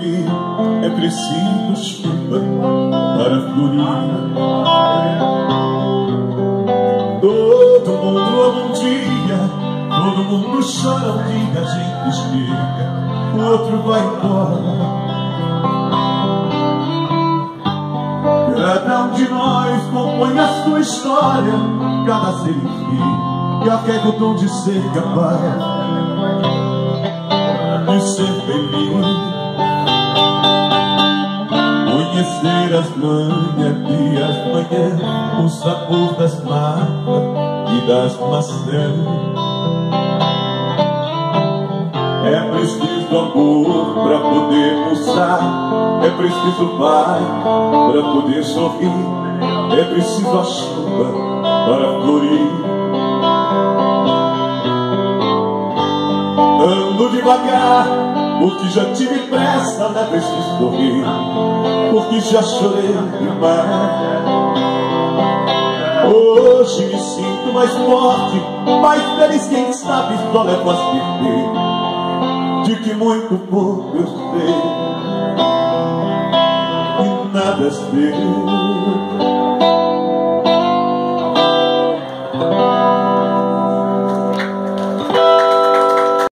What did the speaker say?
sorrir, é preciso chuva para florir. Todo mundo ama um dia, todo mundo chora um dia, a gente chega, o outro vai embora. Cada um de nós compõe a sua história, cada ser que carrega o dom de ser capaz de ser feliz. Conhecer as manhas e as manhãs, o sabor das matas e das maçãs. É preciso amor para poder pulsar, é preciso paz para poder sorrir, é preciso a chuva para florir. Ando devagar, porque já tive pressa, não é preciso correr, porque já chorei demais. Hoje me sinto mais forte, mais feliz, quem sabe só levo a certeza de que muito pouco eu sei e nada sei.